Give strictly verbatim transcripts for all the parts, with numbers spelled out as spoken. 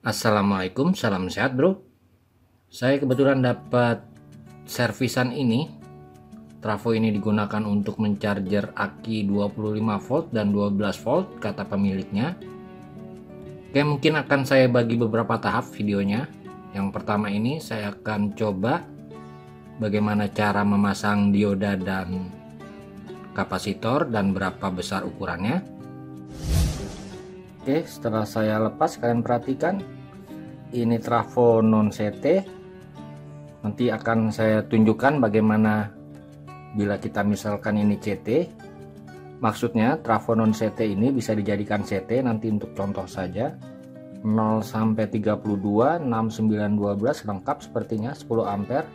Assalamualaikum, salam sehat bro. Saya kebetulan dapat servisan ini. Trafo ini digunakan untuk mencharger aki dua puluh lima volt dan dua belas volt kata pemiliknya. Oke, mungkin akan saya bagi beberapa tahap videonya. Yang pertama ini saya akan coba bagaimana cara memasang dioda dan kapasitor dan berapa besar ukurannya. Oke, setelah saya lepas, kalian perhatikan ini trafo non C T. Nanti akan saya tunjukkan bagaimana bila kita misalkan ini C T. Maksudnya trafo non C T ini bisa dijadikan C T. Nanti untuk contoh saja nol sampai tiga puluh dua, enam, sembilan, dua belas lengkap sepertinya sepuluh ampere.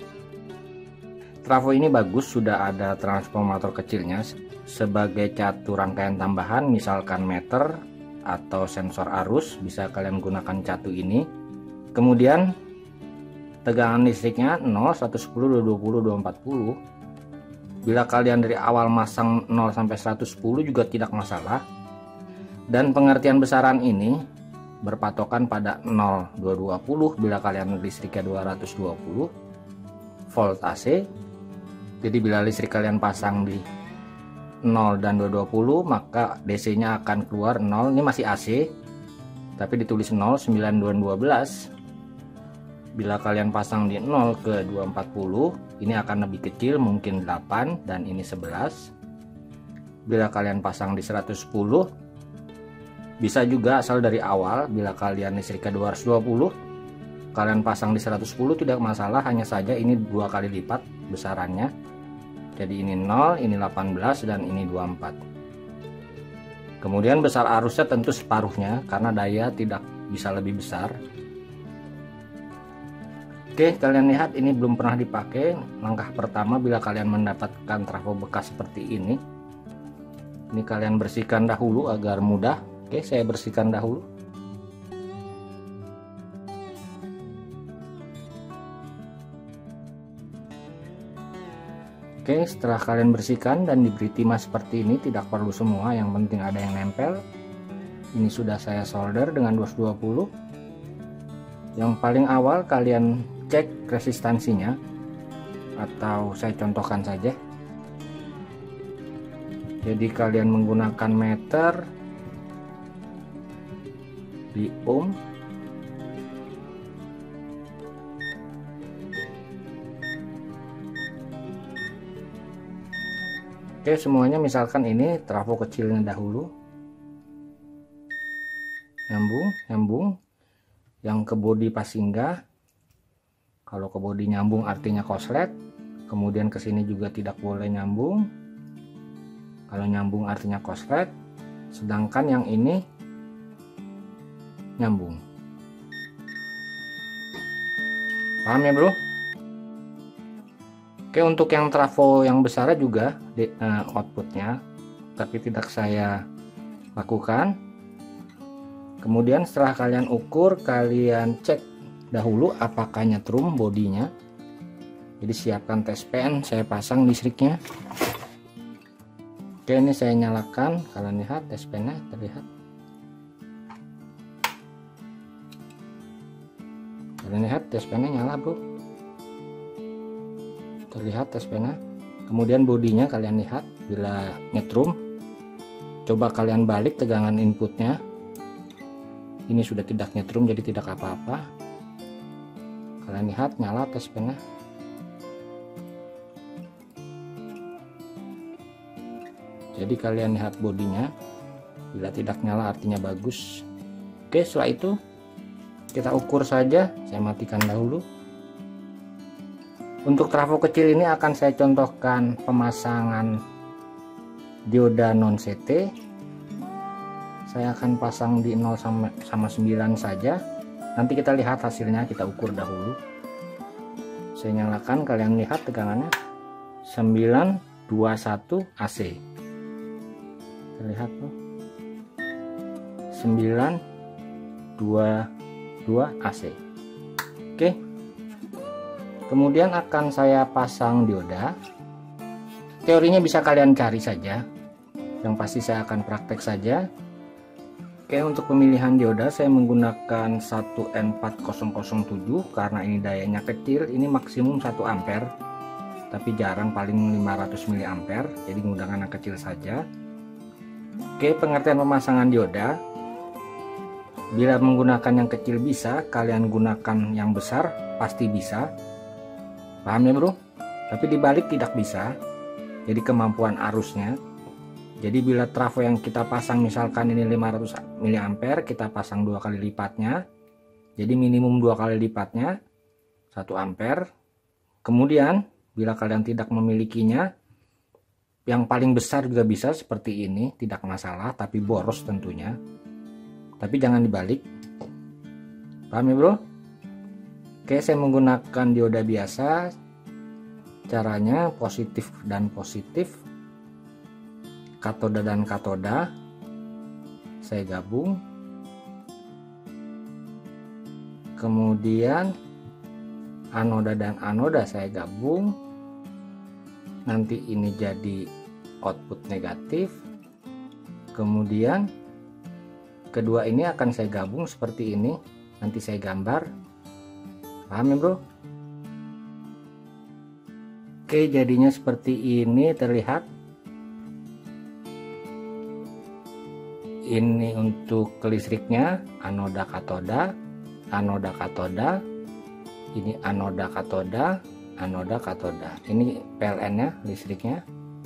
Trafo ini bagus, sudah ada transformator kecilnya sebagai catu rangkaian tambahan, misalkan meter atau sensor arus, bisa kalian gunakan catu ini. Kemudian tegangan listriknya nol, seratus sepuluh, dua puluh, dua empat puluh. Bila kalian dari awal masang nol sampai seratus sepuluh juga tidak masalah. Dan pengertian besaran ini berpatokan pada nol, dua ratus dua puluh bila kalian listriknya dua ratus dua puluh volt A C. Jadi bila listrik kalian pasang di nol dan dua ratus dua puluh, maka D C nya akan keluar nol. Ini masih A C tapi ditulis nol, sembilan, dua, dua belas. Bila kalian pasang di nol ke dua ratus empat puluh, ini akan lebih kecil, mungkin delapan, dan ini sebelas. Bila kalian pasang di seratus sepuluh, bisa juga asal dari awal. Bila kalian listriknya dua ratus dua puluh, kalian pasang di seratus sepuluh tidak masalah, hanya saja ini dua kali lipat besarannya. Jadi ini nol, ini delapan belas, dan ini dua puluh empat. Kemudian besar arusnya tentu separuhnya karena daya tidak bisa lebih besar. Oke, kalian lihat ini belum pernah dipakai. Langkah pertama bila kalian mendapatkan trafo bekas seperti ini, ini kalian bersihkan dahulu agar mudah. Oke, saya bersihkan dahulu. Oke, setelah kalian bersihkan dan diberi timah seperti ini, tidak perlu semua, yang penting ada yang nempel. Ini sudah saya solder dengan dua ratus dua puluh. Yang paling awal kalian cek resistansinya, atau saya contohkan saja. Jadi kalian menggunakan meter di ohm. Oke, semuanya misalkan ini trafo kecilnya dahulu. Nyambung, nyambung. Yang ke bodi pasingga. Kalau ke bodi nyambung artinya koslet. Kemudian ke sini juga tidak boleh nyambung. Kalau nyambung artinya koslet. Sedangkan yang ini nyambung. Paham ya, bro? Oke, untuk yang trafo yang besar juga di, uh, outputnya, tapi tidak saya lakukan. Kemudian setelah kalian ukur, kalian cek dahulu apakah nyetrum bodinya. Jadi siapkan tes pen, saya pasang listriknya. Oke, ini saya nyalakan, kalian lihat tes pennya terlihat. Kalian lihat tes pennya nyala, bro. Terlihat tes pena. Kemudian bodinya kalian lihat bila nyetrum. Coba kalian balik tegangan inputnya. Ini sudah tidak nyetrum, jadi tidak apa-apa. Kalian lihat nyala tes pena. Jadi kalian lihat bodinya. Bila tidak nyala artinya bagus. Oke, setelah itu kita ukur saja. Saya matikan dahulu. Untuk trafo kecil ini akan saya contohkan pemasangan dioda non C T. Saya akan pasang di nol sama, sama sembilan saja. Nanti kita lihat hasilnya, kita ukur dahulu. Saya nyalakan, kalian lihat tegangannya sembilan dua satu A C. Terlihat tuh. sembilan dua dua A C. Oke. Kemudian akan saya pasang dioda. Teorinya bisa kalian cari saja. Yang pasti saya akan praktek saja. Oke, untuk pemilihan dioda saya menggunakan satu N empat nol nol tujuh karena ini dayanya kecil, ini maksimum satu ampere, tapi jarang, paling lima ratus mili ampere, jadi menggunakan yang kecil saja. Oke, pengertian pemasangan dioda. Bila menggunakan yang kecil bisa, kalian gunakan yang besar pasti bisa. Paham ya bro? Tapi dibalik tidak bisa. Jadi kemampuan arusnya. Jadi bila trafo yang kita pasang misalkan ini lima ratus mili ampere, kita pasang dua kali lipatnya. Jadi minimum dua kali lipatnya satu ampere. Kemudian bila kalian tidak memilikinya, yang paling besar juga bisa seperti ini, tidak masalah, tapi boros tentunya. Tapi jangan dibalik. Paham ya bro? Oke, saya menggunakan dioda biasa. Caranya positif dan positif, katoda dan katoda saya gabung, kemudian anoda dan anoda saya gabung, nanti ini jadi output negatif, kemudian kedua ini akan saya gabung seperti ini, nanti saya gambar. Paham ya bro? Oke, jadinya seperti ini terlihat. Ini untuk kelistriknya, anoda katoda, anoda katoda, ini anoda katoda, anoda katoda. Ini P L N-nya, listriknya.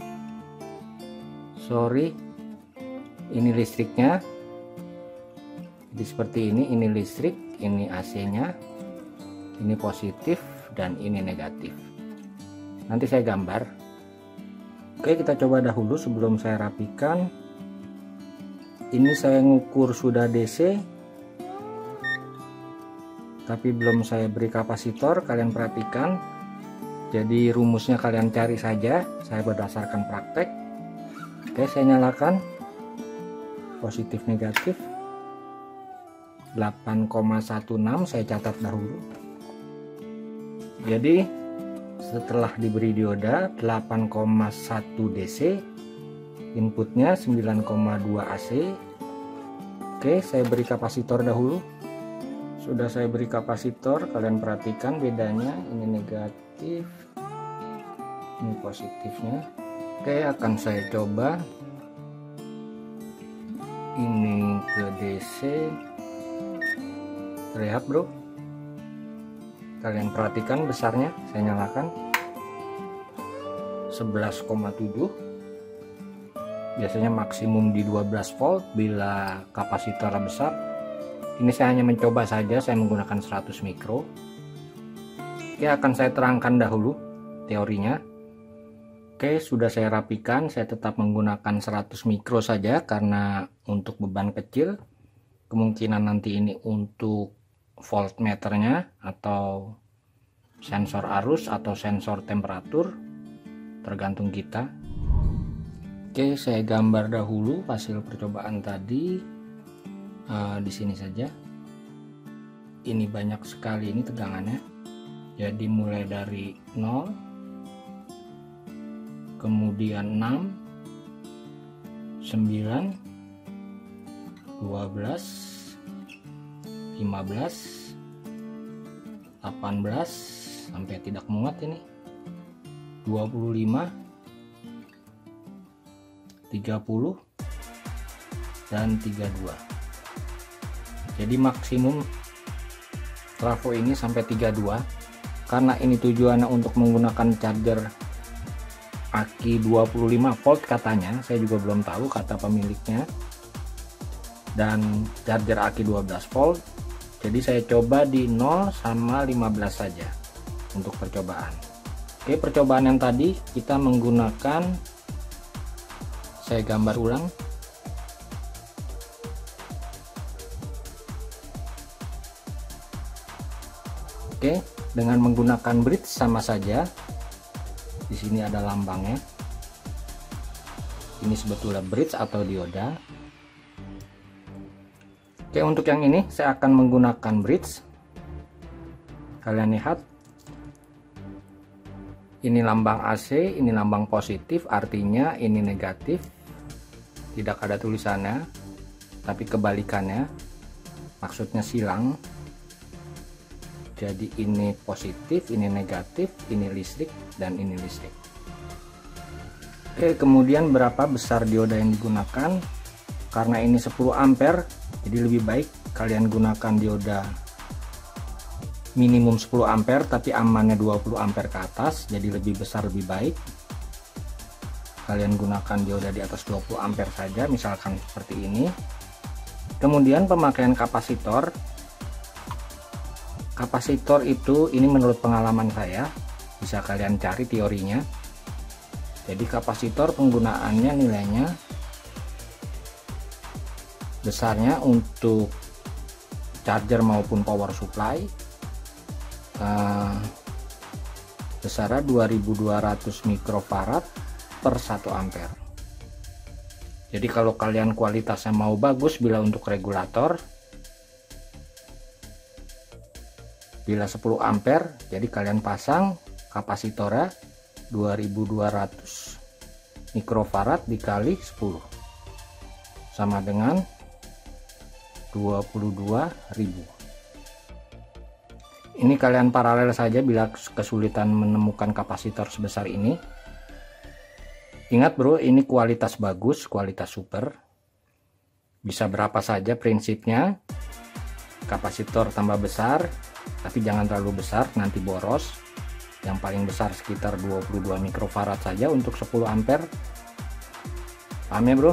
Sorry, ini listriknya. Jadi seperti ini, ini listrik, ini A C-nya, ini positif dan ini negatif. Nanti saya gambar. Oke, kita coba dahulu sebelum saya rapikan. Ini saya ngukur sudah D C, tapi belum saya beri kapasitor. Kalian perhatikan, jadi rumusnya kalian cari saja, saya berdasarkan praktek. Oke, saya nyalakan positif negatif delapan koma satu enam, saya catat dahulu. Jadi setelah diberi dioda delapan koma satu D C, inputnya sembilan koma dua A C. Oke, saya beri kapasitor dahulu. Sudah saya beri kapasitor, kalian perhatikan bedanya, ini negatif, ini positifnya. Oke, akan saya coba ini ke D C. Terlihat bro? Kalian perhatikan besarnya, saya nyalakan sebelas koma tujuh. Biasanya maksimum di dua belas volt bila kapasitor besar. Ini saya hanya mencoba saja, saya menggunakan seratus mikro. Oke, akan saya terangkan dahulu teorinya. Oke, sudah saya rapikan, saya tetap menggunakan seratus mikro saja karena untuk beban kecil. Kemungkinan nanti ini untuk voltmeternya atau sensor arus atau sensor temperatur, tergantung kita. Oke, saya gambar dahulu hasil percobaan tadi. Uh, di sini saja. Ini banyak sekali ini tegangannya. Jadi mulai dari nol, kemudian enam, sembilan, dua belas, lima belas, delapan belas, sampai tidak muat ini, dua puluh lima, tiga puluh, dan tiga puluh dua. Jadi maksimum trafo ini sampai tiga puluh dua. Karena ini tujuannya untuk menggunakan charger aki dua puluh lima volt katanya, saya juga belum tahu kata pemiliknya. Dan charger aki dua belas volt. Jadi saya coba di nol sama lima belas saja untuk percobaan. Oke, percobaan yang tadi kita menggunakan, saya gambar ulang. Oke, dengan menggunakan bridge sama saja. Di sini ada lambangnya. Ini sebetulnya bridge atau dioda. Oke, untuk yang ini saya akan menggunakan bridge. Kalian lihat, ini lambang A C, ini lambang positif, artinya ini negatif, tidak ada tulisannya. tapi kebalikannya, maksudnya silang. Jadi ini positif, ini negatif, ini listrik, dan ini listrik. Oke, kemudian berapa besar dioda yang digunakan? Karena ini sepuluh ampere, jadi lebih baik kalian gunakan dioda minimum sepuluh ampere tapi amannya dua puluh ampere ke atas, jadi lebih besar lebih baik. Kalian gunakan dioda di atas dua puluh ampere saja, misalkan seperti ini. Kemudian pemakaian kapasitor. Kapasitor itu, ini menurut pengalaman saya, bisa kalian cari teorinya. Jadi kapasitor penggunaannya nilainya besarnya untuk charger maupun power supply uh, besarnya dua ribu dua ratus mikrofarad per satu ampere. Jadi kalau kalian kualitasnya mau bagus, bila untuk regulator, bila sepuluh ampere, jadi kalian pasang kapasitornya dua ribu dua ratus mikrofarad dikali sepuluh sama dengan dua puluh dua ribu. Ini kalian paralel saja bila kesulitan menemukan kapasitor sebesar ini. Ingat bro, ini kualitas bagus, kualitas super. Bisa berapa saja prinsipnya. Kapasitor tambah besar, tapi jangan terlalu besar, nanti boros. Yang paling besar sekitar dua puluh dua mikrofarad saja untuk sepuluh ampere. Paham ya bro?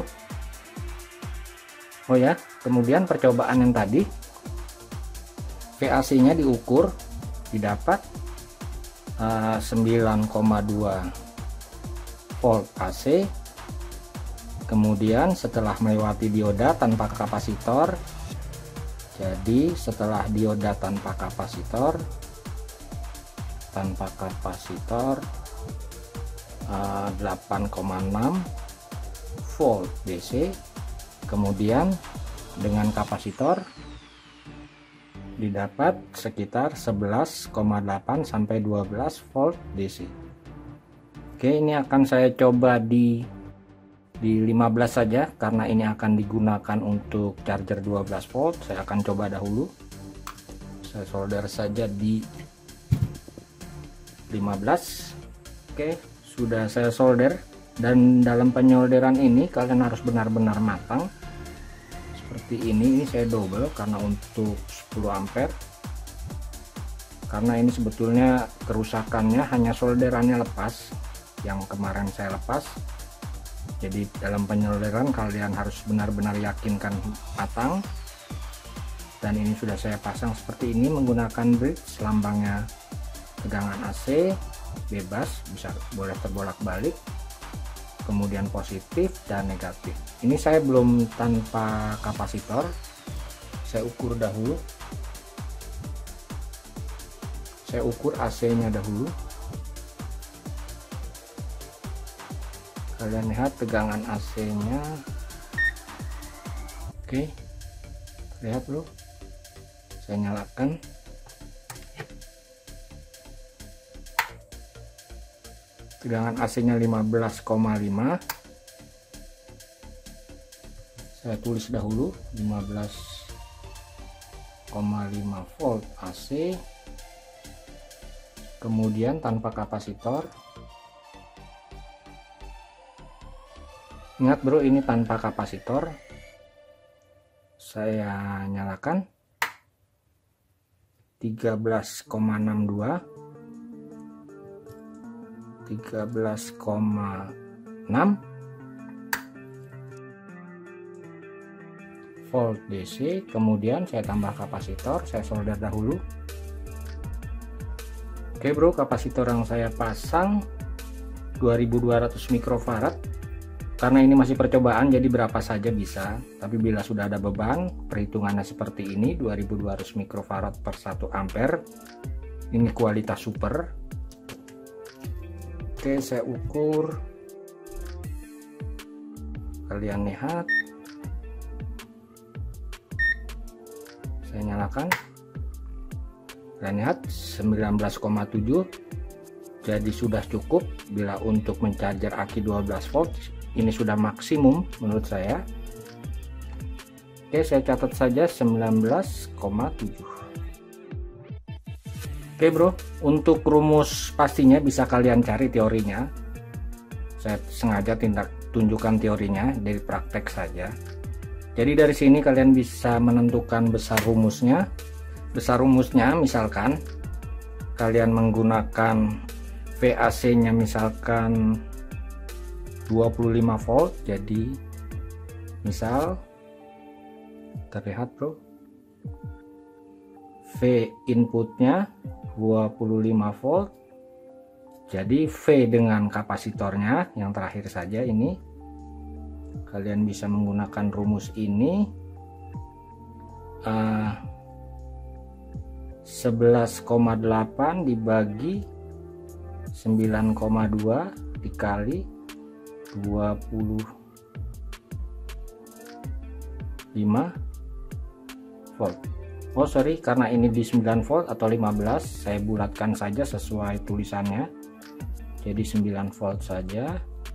Oh ya, kemudian percobaan yang tadi, V A C nya diukur, didapat uh, sembilan koma dua volt A C. Kemudian setelah melewati dioda tanpa kapasitor, jadi setelah dioda tanpa kapasitor, tanpa kapasitor uh, delapan koma enam volt D C, kemudian dengan kapasitor didapat sekitar sebelas koma delapan sampai dua belas volt D C. Oke, ini akan saya coba di di lima belas saja karena ini akan digunakan untuk charger dua belas volt. Saya akan coba dahulu, saya solder saja di lima belas. Oke, sudah saya solder, dan dalam penyolderan ini kalian harus benar-benar matang seperti ini. Ini saya double karena untuk sepuluh ampere, karena ini sebetulnya kerusakannya hanya solderannya lepas, yang kemarin saya lepas. Jadi dalam penyolderan kalian harus benar-benar yakinkan matang. Dan ini sudah saya pasang seperti ini menggunakan bridge, lambangnya tegangan A C bebas, bisa boleh terbolak-balik, kemudian positif dan negatif. Ini saya belum tanpa kapasitor, saya ukur dahulu, saya ukur A C nya dahulu. Kalian lihat tegangan A C nya. Oke, lihat bro, saya nyalakan. Tegangan A C nya lima belas koma lima. Saya tulis dahulu lima belas koma lima volt A C. Kemudian tanpa kapasitor. Ingat bro, ini tanpa kapasitor. Saya nyalakan tiga belas koma enam dua, tiga belas koma enam volt D C. Kemudian saya tambah kapasitor, saya solder dahulu. Oke bro, kapasitor yang saya pasang dua ribu dua ratus mikrofarad. Karena ini masih percobaan, jadi berapa saja bisa, tapi bila sudah ada beban, perhitungannya seperti ini, dua ribu dua ratus mikrofarad per satu ampere. Ini kualitas super. Oke, saya ukur, kalian lihat, saya nyalakan, kalian lihat sembilan belas koma tujuh, jadi sudah cukup. Bila untuk mencharger aki dua belas volt, ini sudah maksimum menurut saya. Oke, saya catat saja sembilan belas koma tujuh. Oke bro, untuk rumus pastinya bisa kalian cari teorinya. Saya sengaja tindak tunjukkan teorinya dari praktek saja. Jadi dari sini kalian bisa menentukan besar rumusnya. Besar rumusnya misalkan kalian menggunakan V A C nya misalkan dua puluh lima volt, jadi misal terlihat bro, V inputnya dua puluh lima volt, jadi V dengan kapasitornya yang terakhir saja ini, kalian bisa menggunakan rumus ini, uh, sebelas koma delapan dibagi sembilan koma dua dikali dua puluh lima volt. Oh sorry, karena ini di sembilan volt atau lima belas, saya bulatkan saja sesuai tulisannya, jadi sembilan volt saja.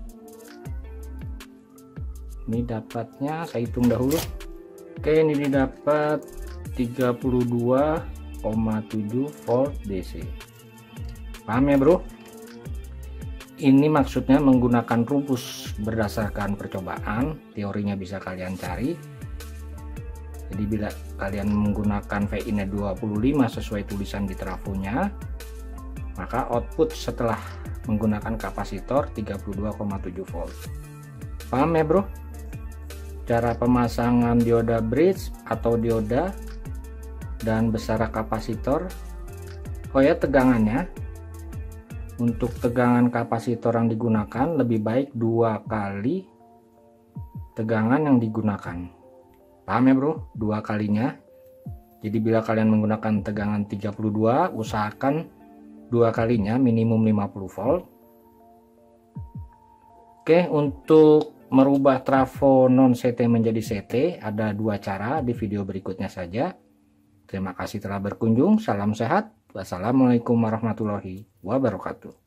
Ini dapatnya saya hitung dahulu. Oke, ini didapat tiga puluh dua koma tujuh volt D C. Paham ya bro? Ini maksudnya menggunakan rumus berdasarkan percobaan, teorinya bisa kalian cari. Jadi bila kalian menggunakan V in-nya dua puluh lima sesuai tulisan di trafonya, maka output setelah menggunakan kapasitor tiga puluh dua koma tujuh volt. Paham ya bro? Cara pemasangan dioda bridge atau dioda dan besar kapasitor. Oh ya, tegangannya. Untuk tegangan kapasitor yang digunakan lebih baik dua kali tegangan yang digunakan. Paham ya bro? Dua kalinya. Jadi bila kalian menggunakan tegangan tiga puluh dua, usahakan dua kalinya minimum lima puluh volt. Oke, untuk merubah trafo non C T menjadi C T ada dua cara, di video berikutnya saja. Terima kasih telah berkunjung. Salam sehat. Wassalamualaikum warahmatullahi wabarakatuh.